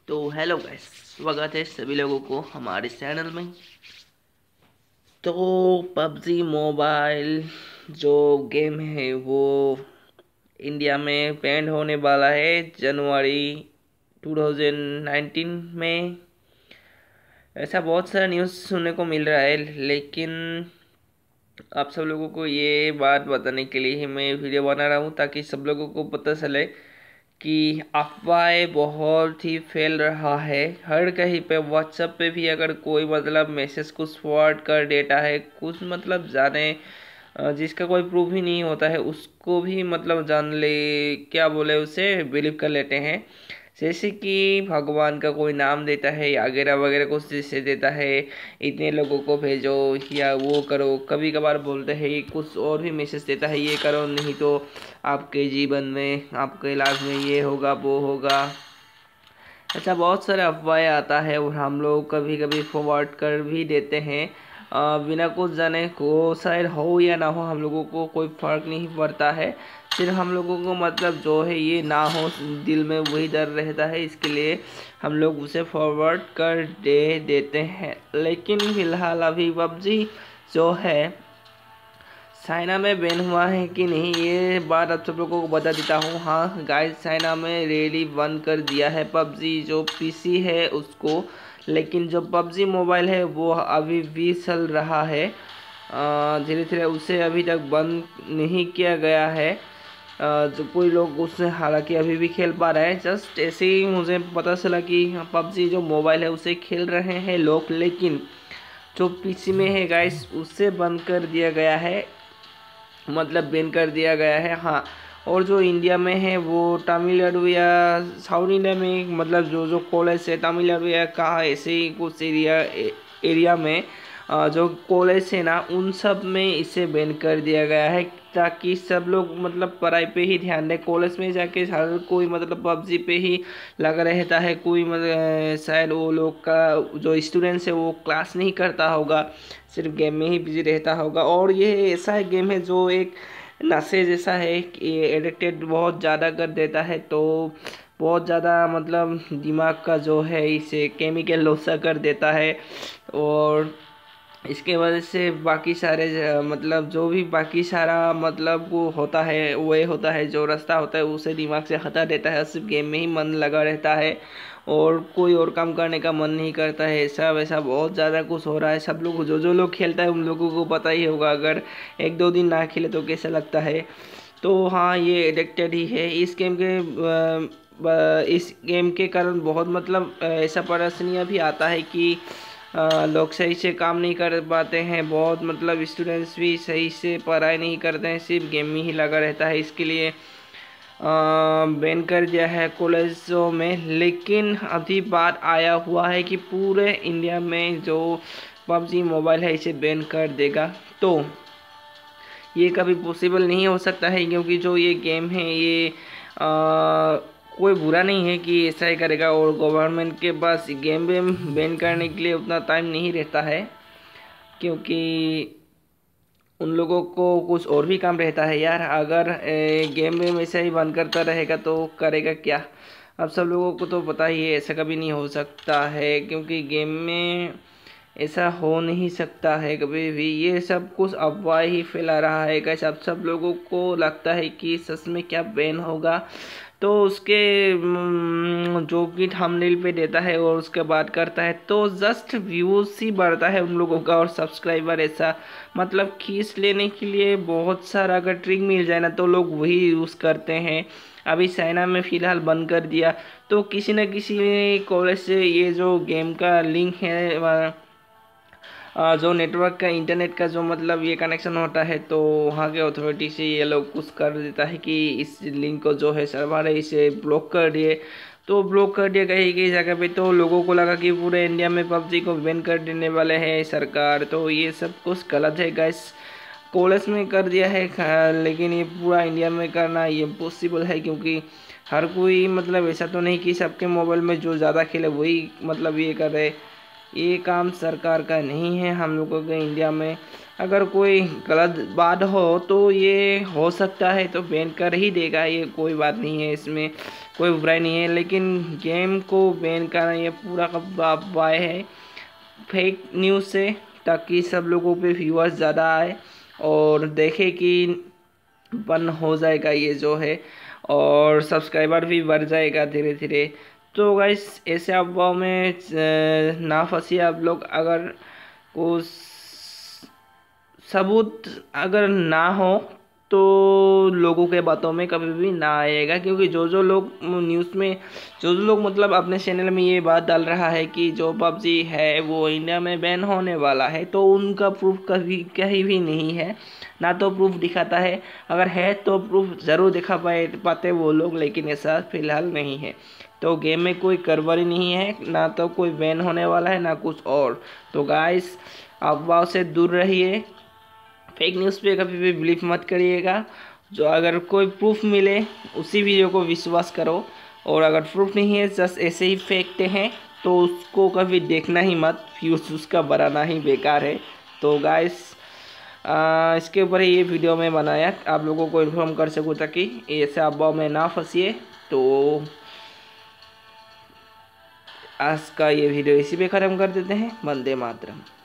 तो hello guys, स्वागत है सभी लोगों को हमारे चैनल में। तो पबजी मोबाइल जो गेम है वो इंडिया में बैन होने वाला है जनवरी 2019 में। ऐसा बहुत सारा न्यूज़ सुनने को मिल रहा है, लेकिन आप सब लोगों को ये बात बताने के लिए ही मैं वीडियो बना रहा हूँ, ताकि सब लोगों को पता चले कि अफवाहें बहुत ही फैल रहा है। हर कहीं पे व्हाट्सएप पे भी अगर कोई मतलब मैसेज कुछ फॉरवर्ड कर देता है, कुछ मतलब जाने जिसका कोई प्रूफ ही नहीं होता है उसको भी मतलब जान ले, क्या बोले उसे बिलीव कर लेते हैं। जैसे कि भगवान का कोई नाम देता है या वगैरह वगैरह कुछ जिससे देता है, इतने लोगों को भेजो या वो करो। कभी कभार बोलते हैं कुछ और भी मैसेज देता है, ये करो नहीं तो आपके जीवन में आपके लाइफ में ये होगा वो होगा। अच्छा, बहुत सारे अफवाहें आता है और हम लोग कभी कभी फॉरवर्ड कर भी देते हैं बिना कुछ जाने को। शायद हो या ना हो, हम लोगों को कोई फर्क नहीं पड़ता है। सिर्फ हम लोगों को मतलब जो है ये ना हो, दिल में वही डर रहता है, इसके लिए हम लोग उसे फॉरवर्ड कर दे देते हैं। लेकिन फिलहाल अभी पबजी जो है चाइना में बैन हुआ है कि नहीं, ये बात आप सब लोगों को बता देता हूँ। हाँ गाइस, चाइना में रेडी बंद कर दिया है पबजी जो पीसी है उसको, लेकिन जो पबजी मोबाइल है वो अभी भी चल रहा है धीरे धीरे। उसे अभी तक बंद नहीं किया गया है। जो कोई लोग उससे हालांकि अभी भी खेल पा रहे हैं। जस्ट ऐसे ही मुझे पता चला कि पबजी जो मोबाइल है उसे खेल रहे हैं लोग, लेकिन जो पीसी में है गाइस उसे बंद कर दिया गया है, मतलब बैन कर दिया गया है। हाँ, और जो इंडिया में है वो तमिलनाडु या साउथ इंडिया में, मतलब जो जो कॉलेज है तमिलनाडु या कहाँ ऐसे ही कुछ एरिया में जो कॉलेज है ना उन सब में इसे बैन कर दिया गया है, ताकि सब लोग मतलब पढ़ाई पे ही ध्यान दें। कॉलेज में जाके हर कोई मतलब पबजी पे ही लगा रहता है। कोई मतलब शायद वो लोग का जो स्टूडेंट्स है वो क्लास नहीं करता होगा, सिर्फ गेम में ही बिजी रहता होगा। और ये ऐसा गेम है जो एक नशे जैसा है कि एडिक्टेड बहुत ज़्यादा कर देता है। तो बहुत ज़्यादा मतलब दिमाग का जो है इसे केमिकल लोसा कर देता है, और इसके वजह से बाकी सारे मतलब जो भी बाकी सारा मतलब वो होता है, वो ये होता है जो रास्ता होता है उसे दिमाग से हटा देता है। सिर्फ गेम में ही मन लगा रहता है और कोई और काम करने का मन नहीं करता है। ऐसा वैसा बहुत ज़्यादा कुछ हो रहा है। सब लोग जो जो लोग खेलता है उन लोगों को पता ही होगा, अगर एक दो दिन ना खेले तो कैसा लगता है। तो हाँ, ये एडिक्टेड ही है इस गेम के। इस गेम के कारण बहुत मतलब ऐसा परेशानियाँ भी आता है कि लोग सही से काम नहीं कर पाते हैं। बहुत मतलब स्टूडेंट्स भी सही से पढ़ाई नहीं करते हैं, सिर्फ गेम में ही लगा रहता है। इसके लिए बैन कर दिया है कॉलेजों में। लेकिन अभी बात आया हुआ है कि पूरे इंडिया में जो पबजी मोबाइल है इसे बैन कर देगा। तो ये कभी पॉसिबल नहीं हो सकता है, क्योंकि जो ये गेम है ये कोई बुरा नहीं है कि ऐसा ही करेगा, और गवर्नमेंट के पास गेम बैन करने के लिए उतना टाइम नहीं रहता है, क्योंकि उन लोगों को कुछ और भी काम रहता है यार। अगर गेम में ऐसा ही बंद करता रहेगा तो करेगा क्या। अब सब लोगों को तो पता ही है ऐसा कभी नहीं हो सकता है, क्योंकि गेम में ऐसा हो नहीं सकता है कभी भी। ये सब कुछ अफवाह ही फैला रहा है कैसे। अब सब लोगों को लगता है कि सच में क्या बैन होगा, तो उसके जो कि थंबनेल पे देता है और उसके बाद करता है तो जस्ट व्यूज ही बढ़ता है उन लोगों का और सब्सक्राइबर। ऐसा मतलब खींच लेने के लिए बहुत सारा अगर ट्रिक मिल जाए ना तो लोग वही यूज़ करते हैं। अभी चाइना में फ़िलहाल बंद कर दिया, तो किसी न किसी कॉलेज से ये जो गेम का लिंक है जो नेटवर्क का इंटरनेट का जो मतलब ये कनेक्शन होता है, तो वहाँ के अथॉरिटी से ये लोग कुछ कर देता है कि इस लिंक को जो है सर्वर है इसे ब्लॉक कर दिए। तो ब्लॉक कर दिया कहीं कहीं जगह पे, तो लोगों को लगा कि पूरे इंडिया में पबजी को बैन कर देने वाले हैं सरकार। तो ये सब कुछ गलत है गाइस। कॉलेज में कर दिया है लेकिन ये पूरा इंडिया में करना ये पॉसिबल है, क्योंकि हर कोई मतलब ऐसा तो नहीं कि सबके मोबाइल में जो ज़्यादा खेले वही मतलब ये कर रहे। ये काम सरकार का नहीं है। हम लोगों के इंडिया में अगर कोई गलत बात हो तो ये हो सकता है तो बैन कर ही देगा, ये कोई बात नहीं है, इसमें कोई बुराई नहीं है। लेकिन गेम को बैन करना ये पूरा का बाय है फेक न्यूज़ से, ताकि सब लोगों पे व्यूअर्स ज़्यादा आए और देखे कि बंद हो जाएगा ये जो है, और सब्सक्राइबर भी बढ़ जाएगा धीरे धीरे। तो गाइस ऐसे अफवाह में ना फंसिए आप लोग। अगर कुछ सबूत अगर ना हो तो लोगों के बातों में कभी भी ना आएगा, क्योंकि जो लोग न्यूज़ में जो लोग मतलब अपने चैनल में ये बात डाल रहा है कि जो पबजी है वो इंडिया में बैन होने वाला है, तो उनका प्रूफ कभी कहीं भी नहीं है, ना तो प्रूफ दिखाता है। अगर है तो प्रूफ ज़रूर दिखा पाते वो लोग, लेकिन ऐसा फिलहाल नहीं है। तो गेम में कोई गड़बड़ी नहीं है, ना तो कोई बैन होने वाला है ना कुछ और। तो गाइस अफवाह से दूर रहिए, फेक न्यूज़ पे कभी भी बिलीव मत करिएगा। जो अगर कोई प्रूफ मिले उसी वीडियो को विश्वास करो, और अगर प्रूफ नहीं है जस्ट ऐसे ही फेंकते हैं तो उसको कभी देखना ही मत, व्यूज़ उसका बढ़ाना ही बेकार है। तो गाइस इसके ऊपर ही ये वीडियो मैं बनाया, आप लोगों को इन्फॉर्म कर सकूँ ताकि ऐसे अफवाह में ना फंसिए। तो आज का ये वीडियो इसी पे ख़त्म कर देते हैं। वंदे मातरम।